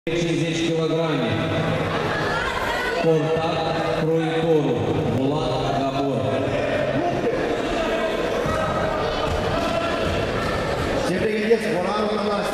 50 kg. Contact Croitorul, Bulat Gabor. Se pregătiți, volanul la masă.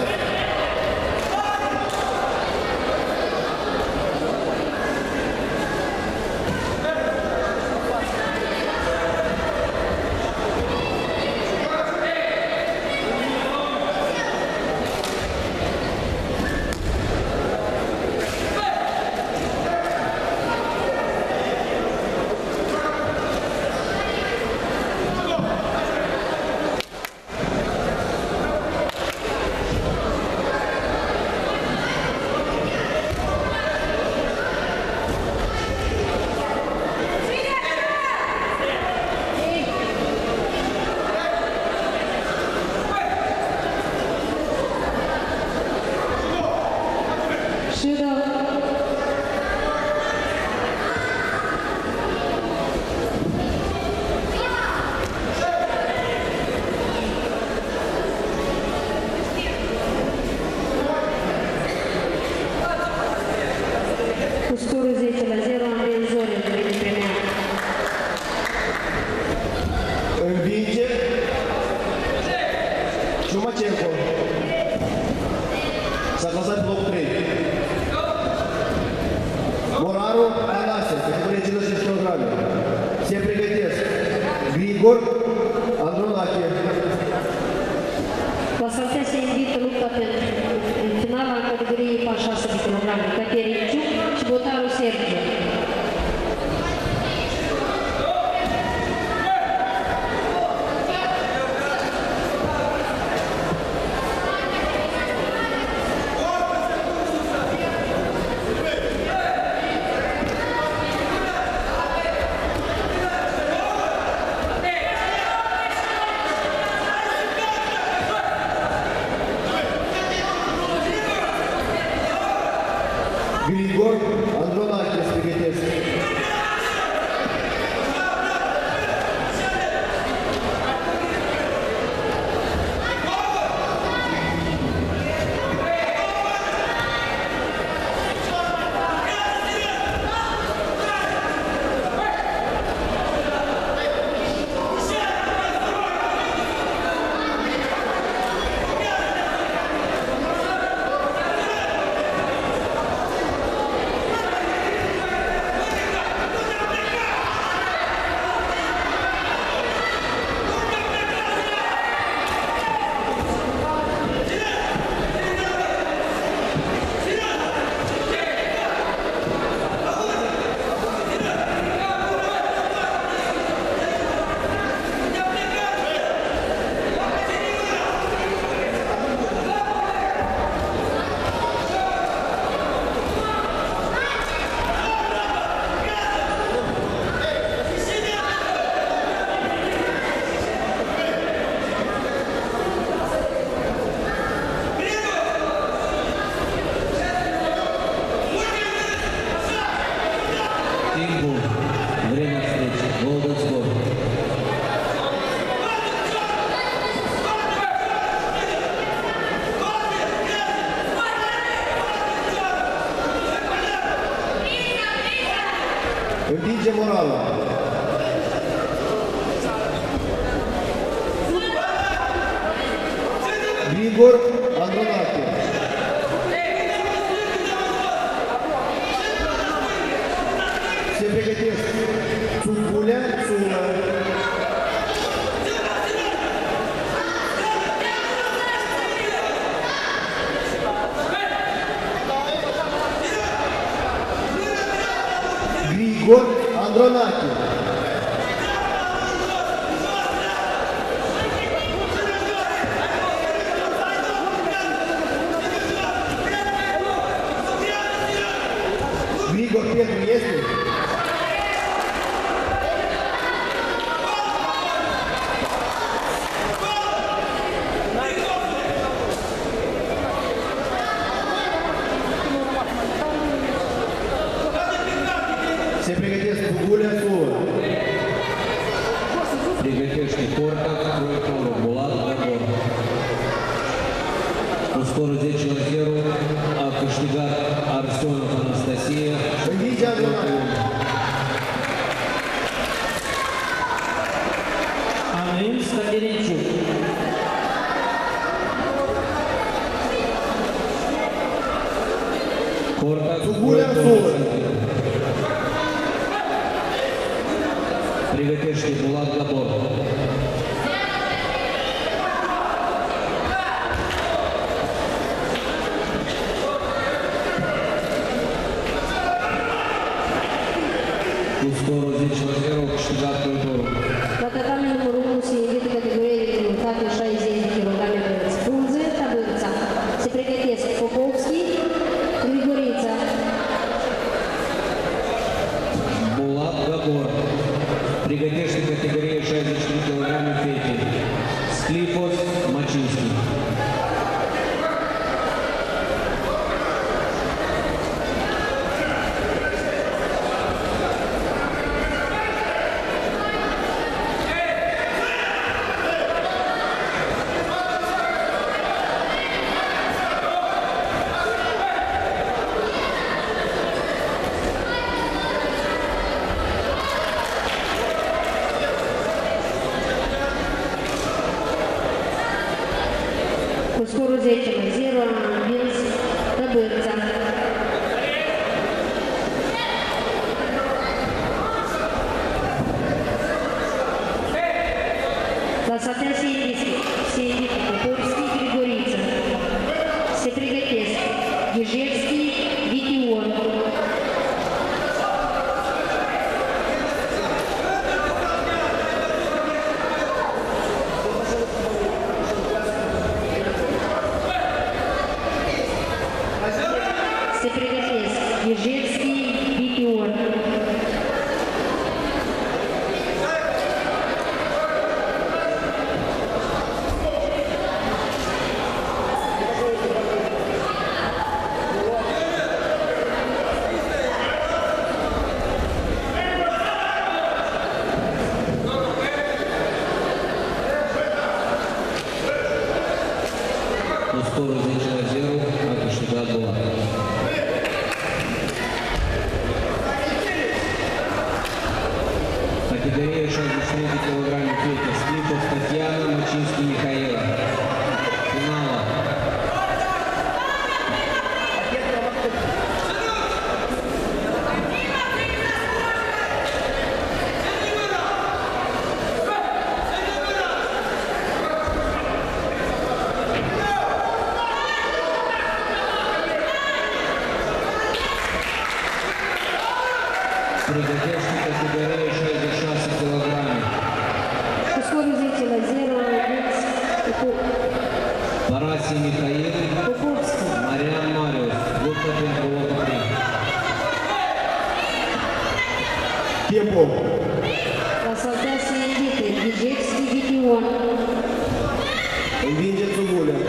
Învinge moralul. Grigor Andronache. Se pregătesc Țuculea, Țulă. Grigor Andronache. Grigor Petru este? Se pregătesc Bugulea, Țulă. Pregătește Corta, Croitorul, Bulat Gabor. скору 10-0 a câștigat Arsionov Anastasia. Învinge Andronache. Andrin Stăghericiuc. Corta Цугуля Сувы. Приготовьте Булат Габор. Cu scorul 10-0 câștigat Proitorul. La tatame numărul 1 se invită categoria de greutate 60 de kg băieți. Frunze, Tabârța. Se pregătesc Popovski, Grigorița. Булат Габор. Приготовьте категория 63 кг фети. Склифос Мачинский. Cu scorul 10-0 a învins Tabârța. La satea se indică Popovski, Grigorița. Se pregătesc Ghijevski, Vitior. Se pregătesc Ghijevski, Vitior. Cu scorul 10-0 a câștigat Bulat. Категория 63 кг фети. Склифов Татьяна, Мачинский Михаил. Финала. Приготовьте категория 66 кг. Cu scorul 10-0 a învins Параси Михаил, Popovski. Marian Marius. Luptă pentru locul 3. Tempo. La saltea se invită Ghijevski, Vitior. Învinge Цугуля.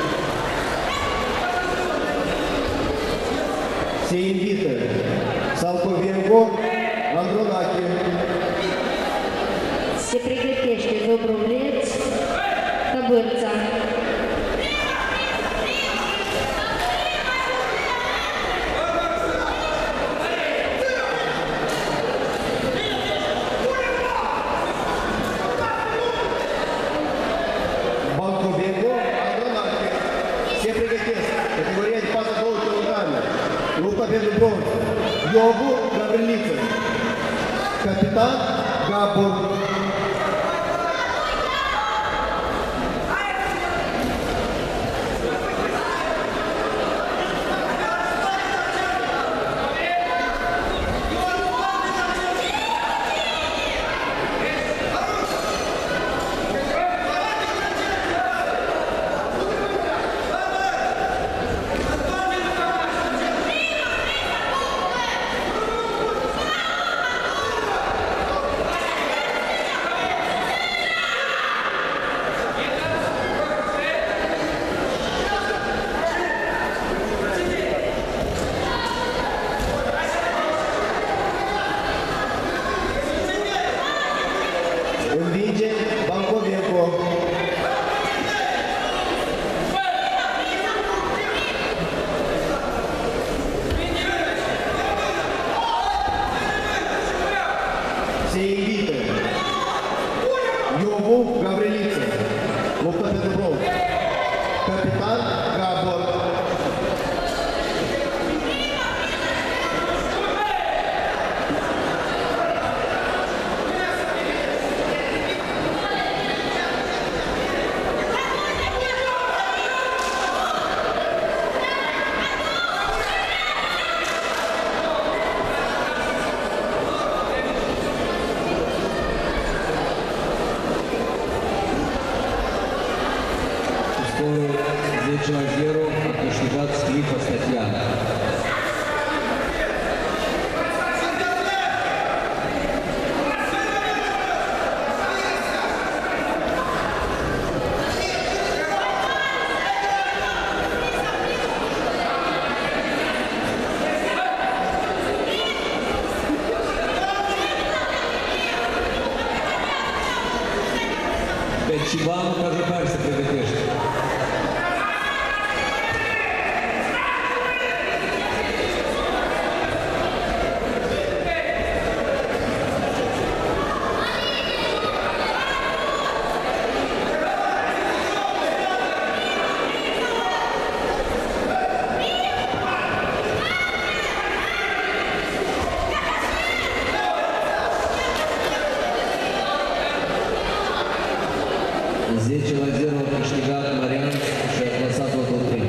Se invită Salcovengo, Andronache. Se pregătește Dobrovleț, Tabârța. Balcovengo, Andronache. Se pregătesc categoria de 42 kg. Lupta pentru bronz. Iobu Gavriliță. Capitan Gabor. Se invită Iovu Gavriliță, luptă pentru bronz. Capitan Gabor. Scorul 10-0 a câștigat Sclipă Statiana. Pe Cibanu ca jucător se pregătește. a câștigat Marian și a clasat locul 3.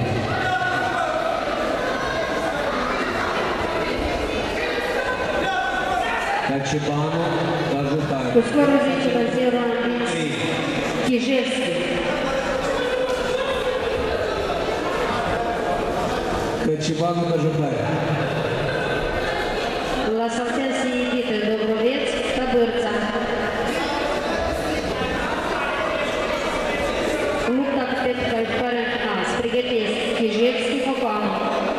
Cacibanu, Cajutare. Cu scorul 10-0 a învins Chijevski. Cacibanu, Cajutare. La saltea se invită Dobroveț, Tăbârța. Lupta pentru calificarea în final. Se pregătesc Chijevski, Popanu.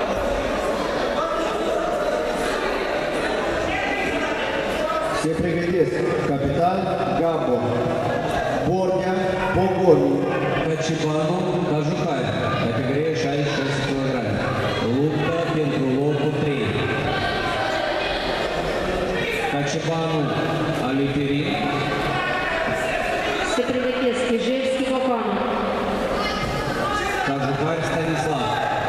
Se pregătesc capitan Gabo, Bornea, Pogorni. Cacibanu, Cajutare. Categorie 66 kg. Lupta pentru locul 3. Cacibanu, Aliperin. Se pregătesc Chijevski, Popanu. Cajutare, Stanislav.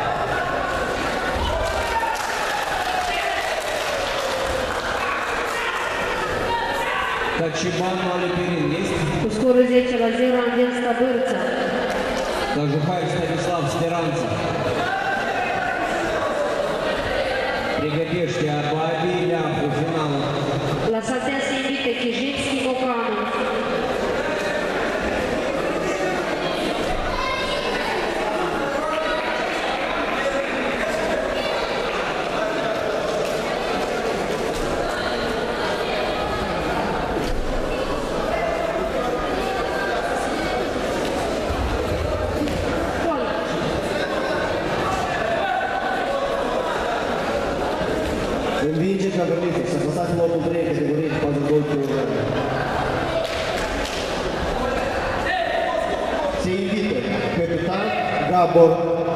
Cacibanu, Aliperin este. Cu scorul 10-0 a învins Tăbârța. Cajutare, Stanislav, Speranța. Pregătește Arbabi, Leacu, finalul. La saltea se invită Chijevski, Popanu. Învinge Caberniță, s-a clasat în locul 3 categorie 42 kg. Se invită capitan Gabor.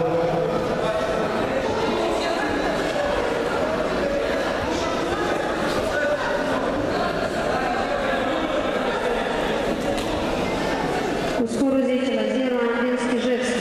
Cu scorul 10-0 a învins Chijevski.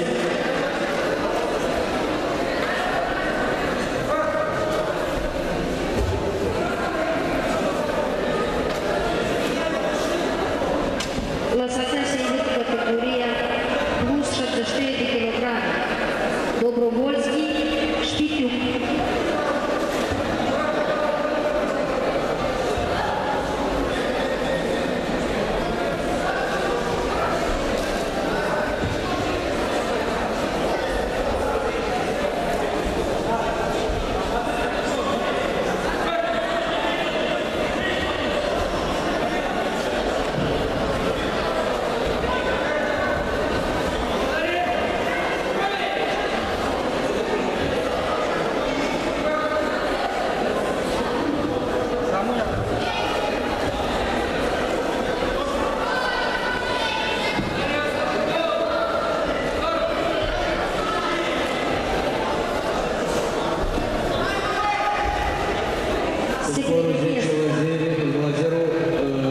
La saltea se invită categoria plus 73 de kg. Dobrovolski, Șpitiuc. Scorul 10-0,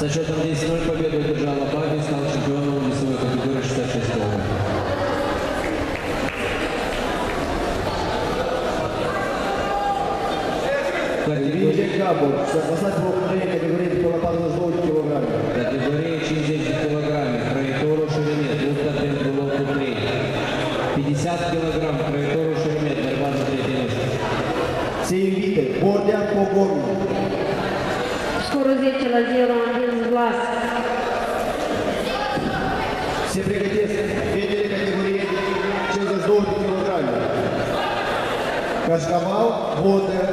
Со счетом 10-0 победу одержал Абаби, стал чемпионом весовой категории 66 кг. Винчик Габор, спасатель внутренней категории тяжелопарных 100 кг. Категория 60 кг. Траекторию Шеремет. Луктатен Брулов Тутрей. 50 кг. Траекторию Шеремет. Борьба за третье место. Все инвиты, Бордян Погони. Scorul 10 la 0, Andins Vlas. Все пригодятся в категории 62 кг. Кашкавал, Водер.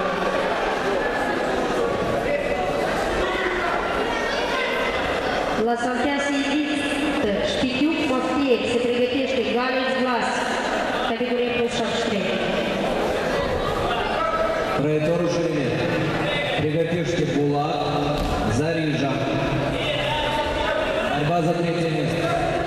La Santea se invită Știtiuc Maftiec, se pregătește Galeț Vlas, categorie plus 73. Траекторию Шеремет. Приготовьте Булат. Зарижа. Борьба за третье место.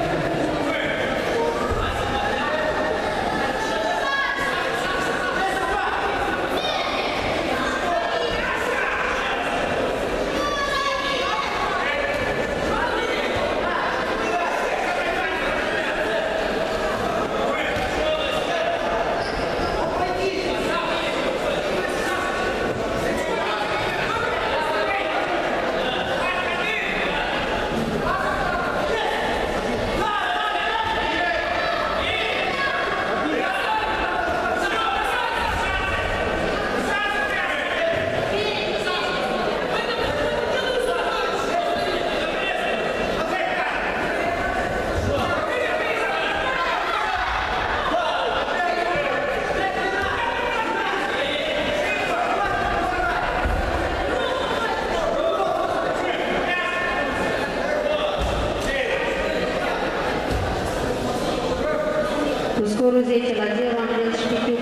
Cu scorul 10 la 0, Andrei Știtiuc.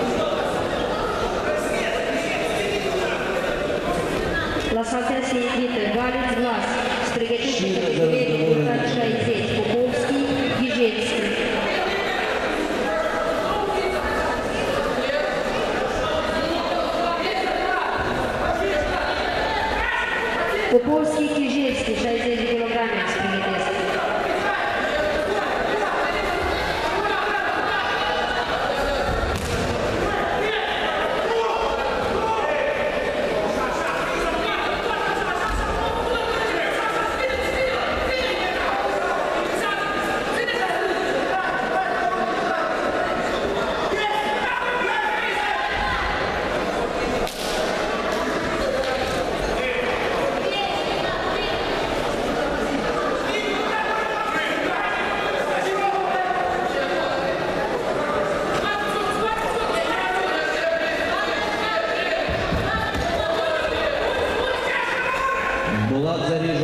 La Santea se invită Galeț Vlas, se pregătește categorie plus 60, Popovski, Ghijenski. Popovski, Ghijenski, 60 de kilograme, se pregătesc. Булат Зарижа.